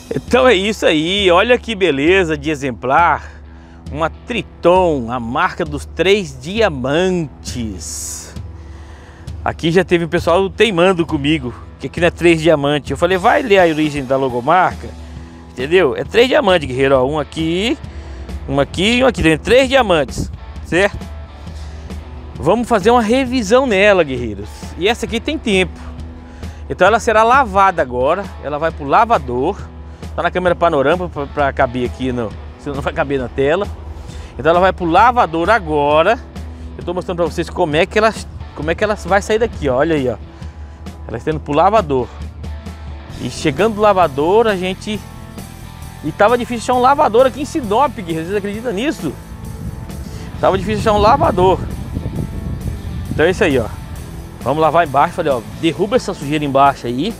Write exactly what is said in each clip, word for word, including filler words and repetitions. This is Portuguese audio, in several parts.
Então é isso aí, olha que beleza de exemplar. Uma Triton, a marca dos três diamantes. Aqui já teve o pessoal teimando comigo, que aqui não é três diamantes. Eu falei, vai ler a origem da logomarca, entendeu? É três diamantes, guerreiro, ó, um aqui, um aqui e um aqui, tem três diamantes, certo? Vamos fazer uma revisão nela, guerreiros. E essa aqui tem tempo. Então ela será lavada agora, ela vai pro lavador. Tá na câmera panorâmica para caber aqui, no, senão não vai caber na tela. Então ela vai pro lavador agora. Eu tô mostrando para vocês como é que ela, como é que ela vai sair daqui, ó. Olha aí, ó. Ela está indo pro lavador. E chegando no lavador, a gente... E tava difícil achar um lavador aqui em Sinop, guerreiros. Vocês acreditam nisso? Tava difícil achar um lavador. Então é isso aí, ó. Vamos lavar embaixo. Falei, ó, derruba essa sujeira embaixo aí.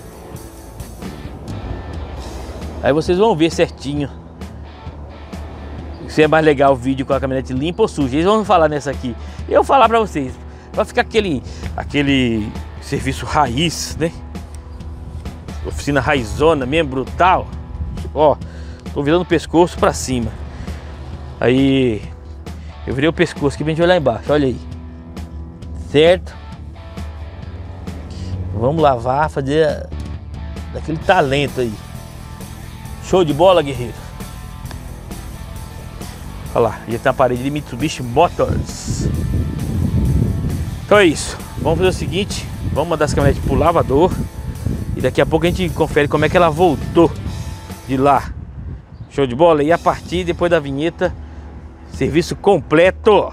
Aí vocês vão ver certinho se é mais legal o vídeo com a caminhonete limpa ou suja. Eles vão falar nessa aqui. Eu vou falar pra vocês. Vai ficar aquele, aquele serviço raiz, né? Oficina raizona mesmo, brutal. Ó, tô virando o pescoço pra cima. Aí eu virei o pescoço aqui pra gente olhar embaixo, olha aí. Certo? Vamos lavar, fazer daquele talento aí. Show de bola, guerreiro. Olha lá, já tem a parede de Mitsubishi Motors. Então é isso. Vamos fazer o seguinte, vamos mandar essa caminhonete pro lavador. E daqui a pouco a gente confere como é que ela voltou de lá. Show de bola? E a partir, depois da vinheta, serviço completo.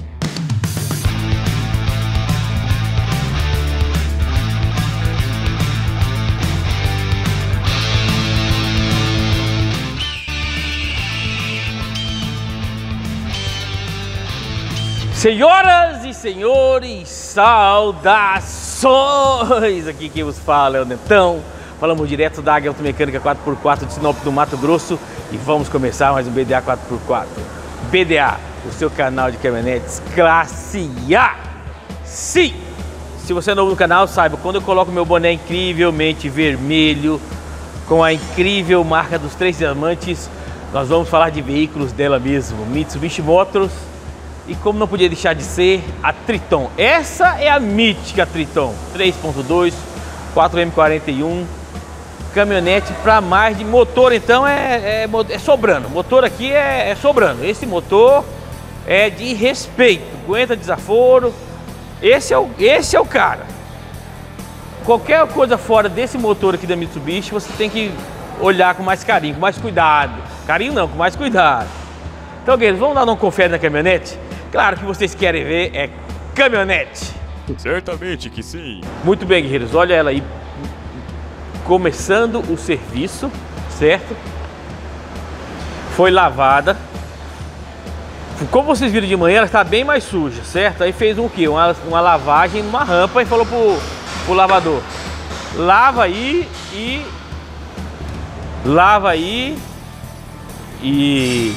Senhoras e senhores, saudações! Aqui quem vos fala é o Netão. Falamos direto da Águia Automecânica quatro por quatro de Sinop do Mato Grosso. E vamos começar mais um B D A quatro por quatro. B D A, o seu canal de caminhonetes classe A. Sim! Se você é novo no canal, saiba, quando eu coloco meu boné incrivelmente vermelho, com a incrível marca dos três diamantes, nós vamos falar de veículos dela mesmo, Mitsubishi Motors. E como não podia deixar de ser, a Triton. Essa é a mítica Triton três ponto dois, quatro M quarenta e um. Caminhonete para mais de motor, então é, é, é sobrando. Motor aqui é, é sobrando. Esse motor é de respeito, aguenta desaforo. Esse é, o, esse é o cara. Qualquer coisa fora desse motor aqui da Mitsubishi, você tem que olhar com mais carinho, com mais cuidado. Carinho não, com mais cuidado. Então, guerreiros, vamos dar um confere na caminhonete? Claro que vocês querem ver é caminhonete. Certamente que sim. Muito bem, guerreiros, olha ela aí começando o serviço, certo? Foi lavada. Como vocês viram de manhã, ela está bem mais suja, certo? Aí fez um quê? Uma, uma lavagem numa rampa e falou pro, pro lavador: lava aí e... Lava aí e...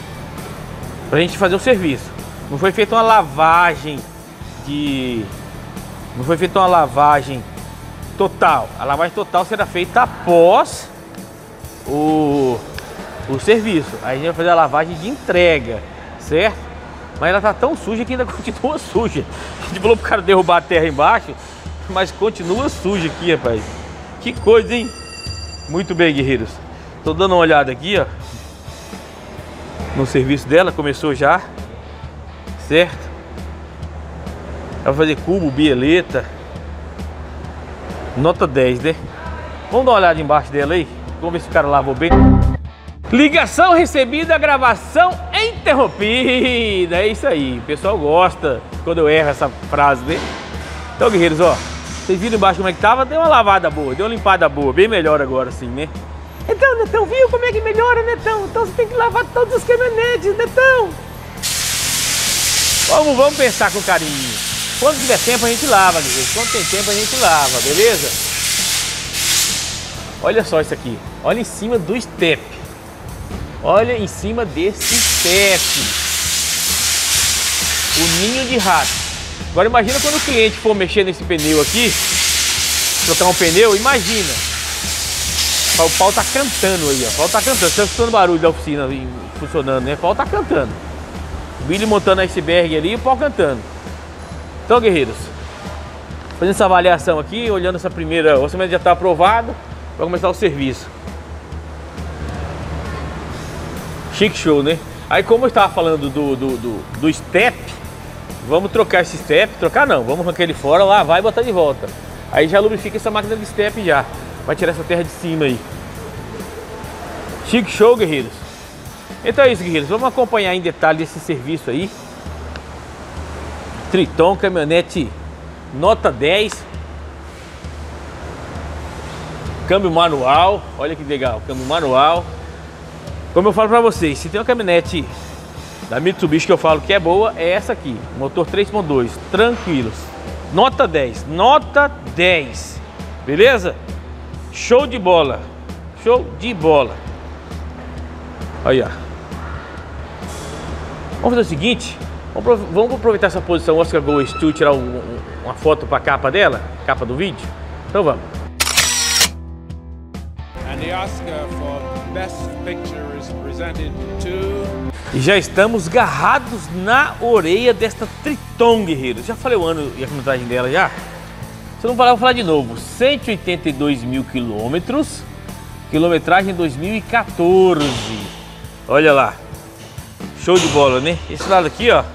pra gente fazer o serviço. Não foi feita uma lavagem de... Não foi feita uma lavagem total. A lavagem total será feita após o, o serviço. Aí a gente vai fazer a lavagem de entrega, certo? Mas ela tá tão suja que ainda continua suja. A gente falou pro cara derrubar a terra embaixo, mas continua suja aqui, rapaz. Que coisa, hein? Muito bem, guerreiros. Tô dando uma olhada aqui, ó, no serviço dela, começou já, certo? Ela vai fazer cubo, bieleta, nota dez, né? Vamos dar uma olhada embaixo dela aí, vamos ver se o cara lavou bem. Ligação recebida, gravação interrompida, é isso aí, o pessoal gosta quando eu erro essa frase, né? Então, guerreiros, ó, vocês viram embaixo como é que tava? Deu uma lavada boa, deu uma limpada boa, bem melhor agora assim, né? Então, Netão, viu como é que melhora, Netão? Então você tem que lavar todos os caminhonetes, Netão. Vamos, vamos pensar com carinho. Quando tiver tempo a gente lava, guerreiro. Quando tem tempo a gente lava, beleza? Olha só isso aqui. Olha em cima do step. Olha em cima desse step. O ninho de rato. Agora imagina quando o cliente for mexer nesse pneu aqui, trocar um pneu, imagina. O pau tá cantando aí, ó. O pau tá cantando. Você tá escutando barulho da oficina funcionando, né? O pau tá cantando. O Billy montando iceberg ali e o pau cantando. Então, guerreiros, fazendo essa avaliação aqui, olhando essa primeira, o orçamento já tá aprovado para começar o serviço. Chique show, né? Aí, como eu estava falando do, do, do, do step, vamos trocar esse step. Trocar não, vamos arrancar ele fora, lavar e botar de volta. Aí já lubrifica essa máquina de step já. Vai tirar essa terra de cima aí. Chique show, guerreiros. Então é isso, guerreiros. Vamos acompanhar em detalhe esse serviço aí. Triton, caminhonete nota dez. Câmbio manual. Olha que legal, câmbio manual. Como eu falo pra vocês, se tem uma caminhonete da Mitsubishi que eu falo que é boa, é essa aqui. Motor três ponto dois, tranquilos. Nota dez, nota dez. Beleza? Show de bola. Show de bola. Aí, ó. Vamos fazer o seguinte. Vamos aproveitar essa posição Oscar Go Steel, tirar um, uma foto para a capa dela, capa do vídeo. Então vamos. And the Oscar for Best Picture is presented to... E já estamos garrados na orelha desta Triton, guerreiros. Já falei o ano e a quilometragem dela já. Se eu não falar, eu vou falar de novo. cento e oitenta e dois mil quilômetros. Quilometragem dois mil e quatorze. Olha lá. Show de bola, né? Esse lado aqui, ó.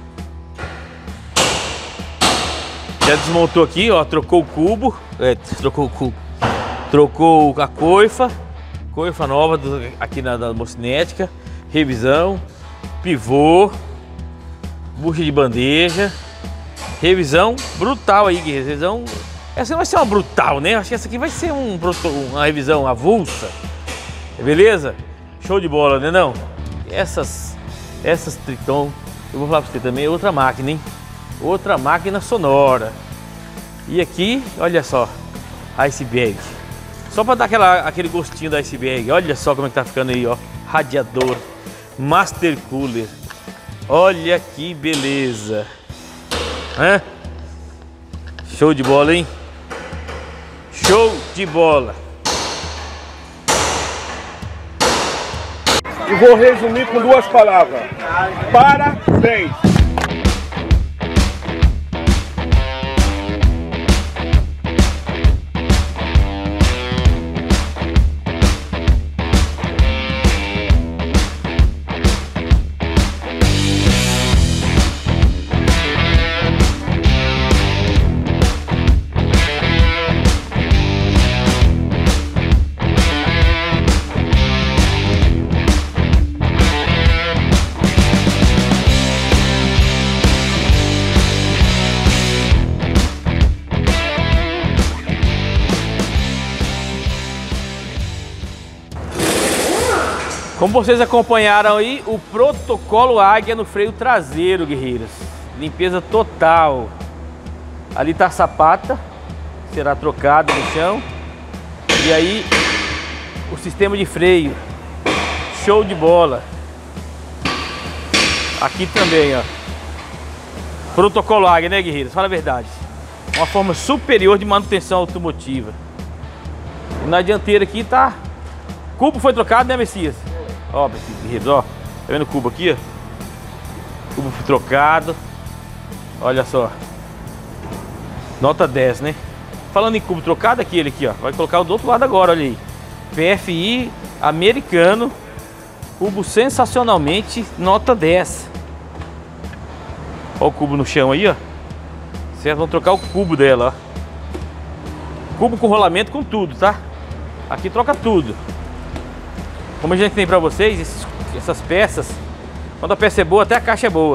Já desmontou aqui, ó. Trocou o cubo. É, trocou o cubo. Trocou a coifa. Coifa nova do, aqui na da mocinética. Revisão. Pivô. Bucha de bandeja. Revisão brutal aí, guerreiros. Revisão. Essa não vai ser uma brutal, né? Acho que essa aqui vai ser um, uma revisão avulsa. Beleza? Show de bola, né não? Essas, essas Triton, eu vou falar pra você também, é outra máquina, hein? Outra máquina sonora. E aqui, olha só, iceberg. Só pra dar aquela, aquele gostinho da iceberg. Olha só como é que tá ficando aí, ó. Radiador, master cooler. Olha que beleza. Hã? Show de bola, hein? Show de bola. E vou resumir com duas palavras. Parabéns! Como vocês acompanharam aí, o protocolo Águia no freio traseiro, guerreiros. Limpeza total. Ali tá a sapata, será trocada no chão. E aí, o sistema de freio. Show de bola. Aqui também, ó. Protocolo Águia, né, guerreiros? Fala a verdade. Uma forma superior de manutenção automotiva. E na dianteira aqui tá... O cubo foi trocado, né, Messias? Ó, guerreiros, ó. Tá vendo o cubo aqui, ó? O cubo foi trocado. Olha só. Nota dez, né? Falando em cubo trocado, aquele aqui, ó. Vai colocar o do outro lado agora, olha aí. P F I americano. Cubo sensacionalmente nota dez. Ó o cubo no chão aí, ó. Certo, vamos trocar o cubo dela, ó. Cubo com rolamento, com tudo, tá? Aqui troca tudo. Como a gente tem pra vocês, esses, essas peças, quando a peça é boa, até a caixa é boa.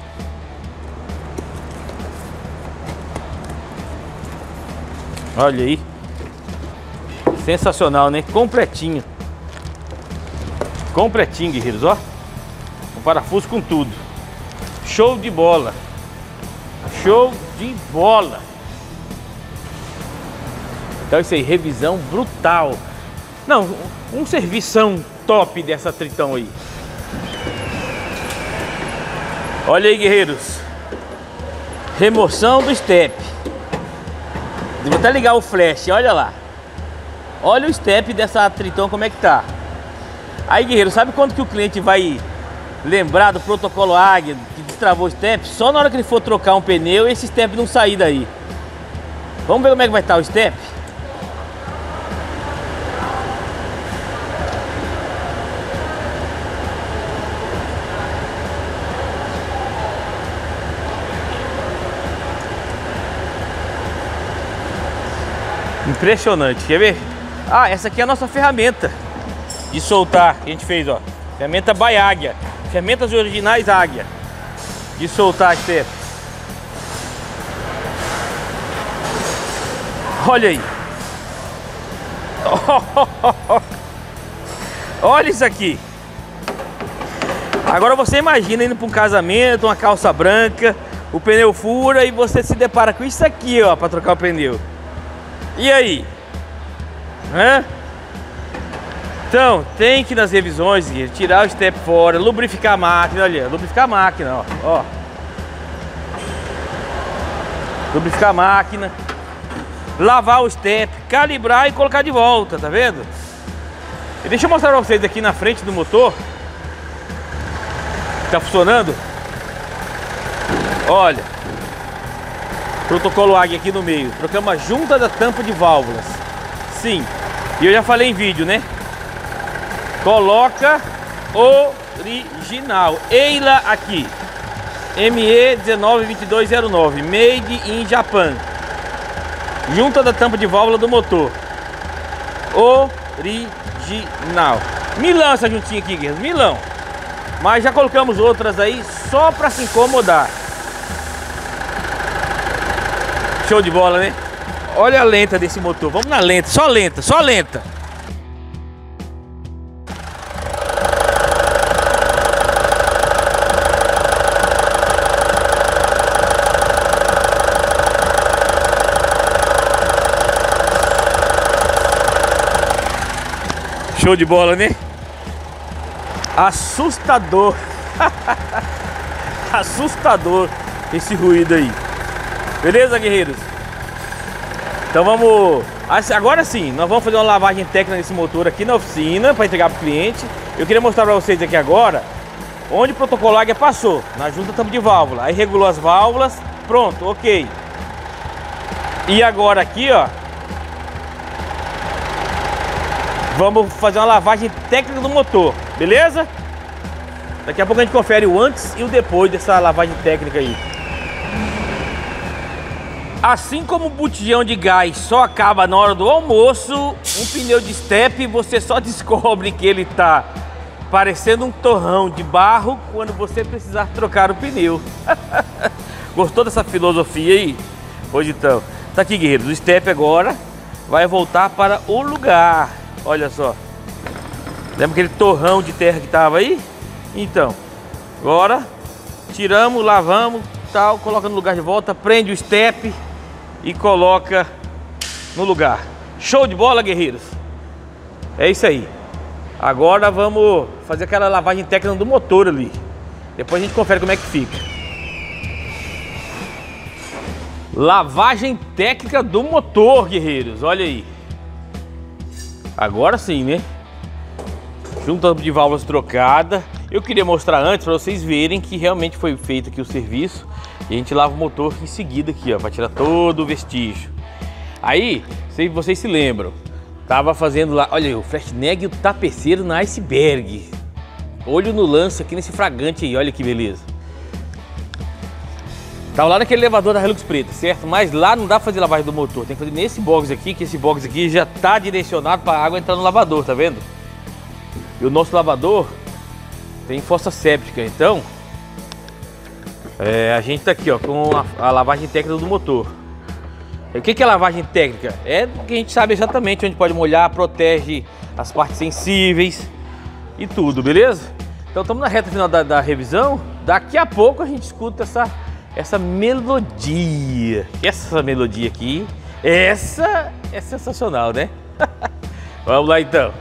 Olha aí. Sensacional, né? Completinho. Completinho, guerreiros, ó. Um parafuso com tudo. Show de bola. Show de bola. Então isso aí, revisão brutal. Não, um servição top dessa Triton aí. Olha aí, guerreiros. Remoção do step. Vou até ligar o flash, olha lá. Olha o step dessa Triton como é que tá. Aí, guerreiro, sabe quando que o cliente vai lembrar do protocolo Águia, que destravou o step? Só na hora que ele for trocar um pneu e esse step não sair daí. Vamos ver como é que vai estar o step? Impressionante, quer ver? Ah, essa aqui é a nossa ferramenta de soltar que a gente fez, ó. Ferramenta by Águia. Ferramentas originais Águia. De soltar step. Olha aí. Olha isso aqui. Agora você imagina indo para um casamento, uma calça branca, o pneu fura e você se depara com isso aqui, ó, para trocar o pneu. E aí? Hã? Então, tem que nas revisões tirar o step fora, lubrificar a máquina, olha, lubrificar a máquina, ó, ó. Lubrificar a máquina, lavar o step, calibrar e colocar de volta, tá vendo? E deixa eu mostrar pra vocês aqui na frente do motor. Tá funcionando? Olha. Protocolo Águia aqui no meio. Trocamos a junta da tampa de válvulas. Sim. E eu já falei em vídeo, né? Coloca original. Eila aqui. M E um nove dois dois zero nove. Made in Japan. Junta da tampa de válvula do motor. Original. Milão essa juntinha aqui, guerreiros. Milão. Mas já colocamos outras aí só pra se incomodar. Show de bola, né? Olha a lenta desse motor. Vamos na lenta, só lenta, só lenta. Show de bola, né? Assustador. Assustador esse ruído aí. Beleza, guerreiros? Então vamos... Agora sim, nós vamos fazer uma lavagem técnica nesse motor aqui na oficina para entregar para o cliente. Eu queria mostrar para vocês aqui agora onde o protocolo Águia passou, na junta tampa de válvula. Aí regulou as válvulas, pronto, ok. E agora aqui, ó, vamos fazer uma lavagem técnica do motor, beleza? Daqui a pouco a gente confere o antes e o depois dessa lavagem técnica aí. Assim como o botijão de gás só acaba na hora do almoço, um pneu de step você só descobre que ele tá parecendo um torrão de barro quando você precisar trocar o pneu. Gostou dessa filosofia aí? Pois então, tá aqui, guerreiros, o step agora vai voltar para o lugar. Olha só. Lembra aquele torrão de terra que tava aí? Então, agora tiramos, lavamos, tal, coloca no lugar de volta, prende o step e coloca no lugar. Show de bola, guerreiros. É isso aí. Agora vamos fazer aquela lavagem técnica do motor ali. Depois a gente confere como é que fica. Lavagem técnica do motor, guerreiros. Olha aí. Agora sim, né? Junta de válvulas trocada. Eu queria mostrar antes para vocês verem que realmente foi feito aqui o serviço. E a gente lava o motor em seguida aqui, ó, para tirar todo o vestígio. Aí, se vocês se lembram, tava fazendo lá, olha aí, o Fresneg e o tapeceiro na Iceberg. Olho no lance aqui nesse fragante aí, olha que beleza. Tava lá naquele elevador da Hilux preta, certo? Mas lá não dá pra fazer lavagem do motor, tem que fazer nesse box aqui, que esse box aqui já tá direcionado para a água entrar no lavador, tá vendo? E o nosso lavador tem fossa séptica, então é, a gente tá aqui, ó, com a, a lavagem técnica do motor. O que que é lavagem técnica? É que a gente sabe exatamente onde pode molhar, protege as partes sensíveis e tudo, beleza? Então estamos na reta final da, da revisão. Daqui a pouco a gente escuta essa, essa melodia. Essa melodia aqui, essa é sensacional, né? Vamos lá então.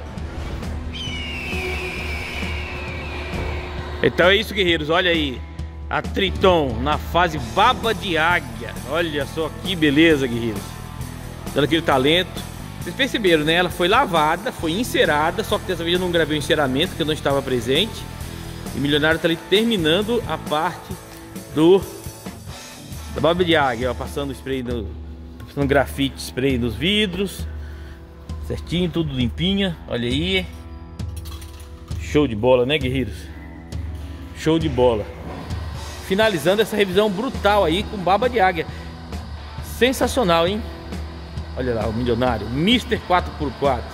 Então é isso, guerreiros, olha aí. A Triton na fase baba de águia. Olha só que beleza, guerreiros. Dando aquele talento. Vocês perceberam, né? Ela foi lavada, foi encerada, só que dessa vez eu não gravei o enceramento, porque eu não estava presente. E o milionário tá ali terminando a parte do da baba de águia, ó, passando spray no, passando grafite, spray nos vidros, certinho, tudo limpinha. Olha aí, show de bola, né, guerreiros? Show de bola. Finalizando essa revisão brutal aí com baba de águia, sensacional, hein? Olha lá o milionário, mister quatro por quatro.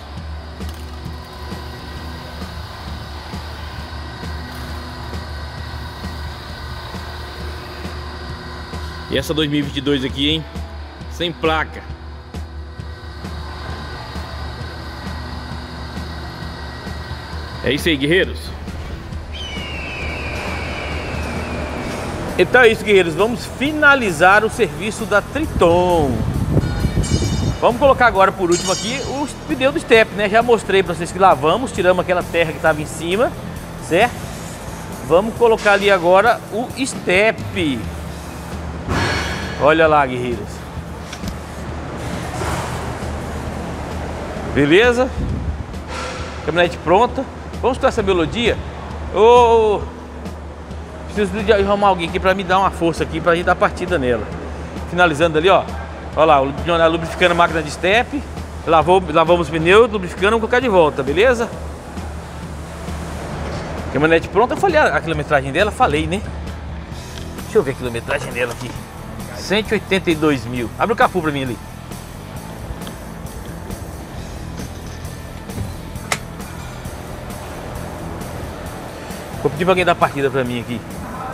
E essa dois mil e vinte e dois aqui, hein? Sem placa. É isso aí, guerreiros. Então é isso, guerreiros. Vamos finalizar o serviço da Triton. Vamos colocar agora por último aqui o pneu do step, né? Já mostrei para vocês que lavamos, tiramos aquela terra que estava em cima, certo? Vamos colocar ali agora o step. Olha lá, guerreiros. Beleza? Caminhonete pronta. Vamos com essa melodia. Oh, preciso de arrumar alguém aqui para me dar uma força aqui para a gente dar partida nela. Finalizando ali, ó. Olha lá, o milionário lubrificando a máquina de step. Lavou, lavamos os pneus, lubrificando, vamos colocar de volta, beleza? Caminhonete pronta. Eu falei a, a quilometragem dela, falei, né? Deixa eu ver a quilometragem dela aqui. cento e oitenta e dois mil. Abre o capô pra mim ali. Vou pedir pra alguém dar partida pra mim aqui.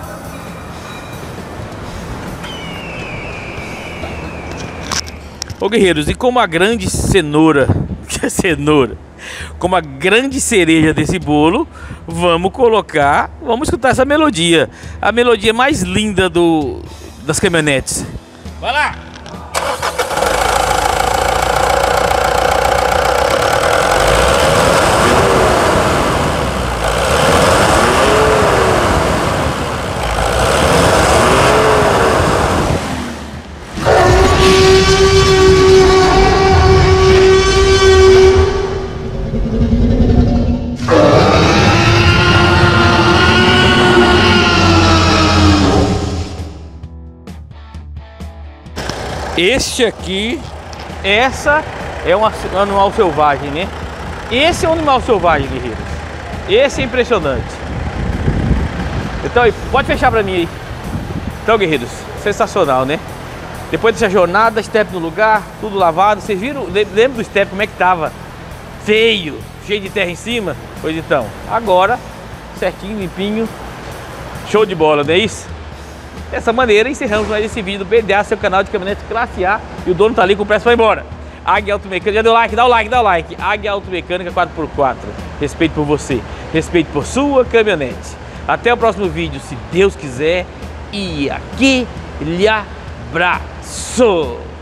Ô guerreiros, e como a grande cenoura, que é cenoura, como a grande cereja desse bolo, vamos colocar, vamos escutar essa melodia. A melodia mais linda do, das caminhonetes. Vai lá! Este aqui, essa é um animal selvagem, né? Esse é um animal selvagem, guerreiros. Esse é impressionante. Então, pode fechar pra mim aí. Então, guerreiros, sensacional, né? Depois dessa jornada, step no lugar, tudo lavado. Vocês viram? Lembra do step como é que tava? Feio, cheio de terra em cima? Pois então, agora, certinho, limpinho. Show de bola, não é isso? Dessa maneira, encerramos mais esse vídeo do B D A, seu canal de caminhonete classe A. E o dono tá ali com pressa pra ir embora. Águia Automecânica, já deu like, dá o like, dá o like. Águia Automecânica quatro por quatro. Respeito por você, respeito por sua caminhonete. Até o próximo vídeo, se Deus quiser. E aquele abraço!